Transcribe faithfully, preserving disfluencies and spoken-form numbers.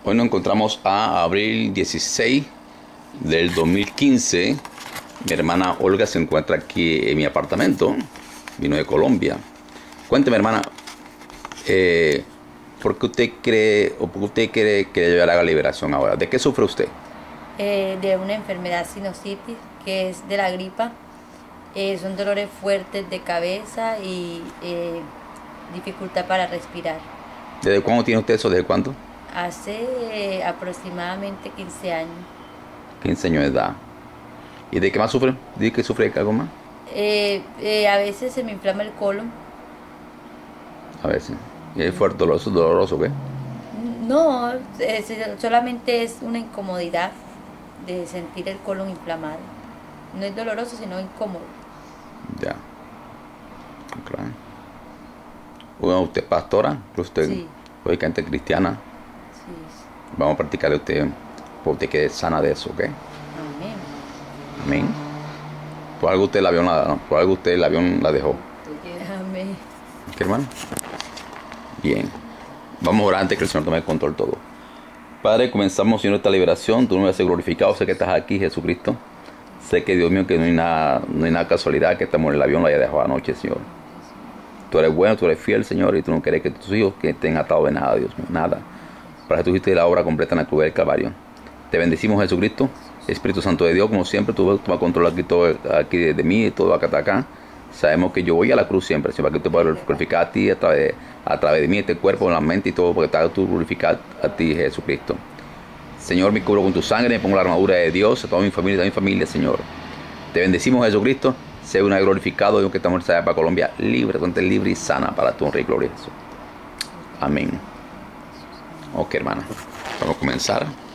Hoy nos encontramos a abril dieciséis del dos mil quince. Mi hermana Olga se encuentra aquí en mi apartamento. Vino de Colombia. Cuénteme, hermana, eh, ¿por qué usted cree o por qué usted quiere que yo le haga liberación ahora? ¿De qué sufre usted? Eh, de una enfermedad sinusitis, que es de la gripa. Eh, son dolores fuertes de cabeza y eh, dificultad para respirar. ¿Desde cuándo tiene usted eso? ¿Desde cuándo? Hace eh, aproximadamente quince años. quince años de edad. ¿Y de qué más sufre? ¿Dice que sufre de algo más? Eh, eh, a veces se me inflama el colon. A ver si. ¿Y es fuerte, doloroso, doloroso qué? No, es- solamente es una incomodidad de sentir el colon inflamado. No es doloroso, sino incómodo. Ya. Claro. Bueno, usted es pastora, usted Sí, lógicamente cristiana. sí. Vamos a practicarle a usted, porque usted quede sana de eso, ¿ok? Amén. Amén. Por algo usted el avión la, ¿no? Por algo usted el avión la dejó. Amén. ¿Qué, hermano? Bien. Vamos a orar antes que el Señor tome el control todo. Padre, comenzamos, Señor, esta liberación. Tu nombre va a ser glorificado. Sé que estás aquí, Jesucristo. Sé que, Dios mío, que no hay nada, no hay nada casualidad que estamos en el avión lo haya dejado anoche, Señor. Tú eres bueno, tú eres fiel, Señor, y tú no quieres que tus hijos que estén atados de nada, Dios mío, nada. Para que tú hiciste la obra completa en la cruz del Calvario. Te bendecimos, Jesucristo. Espíritu Santo de Dios, como siempre, tú, tú vas a controlar aquí todo aquí de, de mí, todo acá, acá. Sabemos que yo voy a la cruz siempre, Señor, para que tú puedas glorificar a ti a través, a través de mí, este cuerpo, la mente y todo, porque te hagas tú glorificar a ti, Jesucristo. Señor, me cubro con tu sangre, me pongo la armadura de Dios, a toda mi familia, a toda mi familia, Señor. Te bendecimos, Jesucristo. Sea una glorificado, Dios, que estamos allá para Colombia, libre, totalmente libre y sana para tu honra y gloria, Jesús. Amén. Ok, hermana, vamos a comenzar.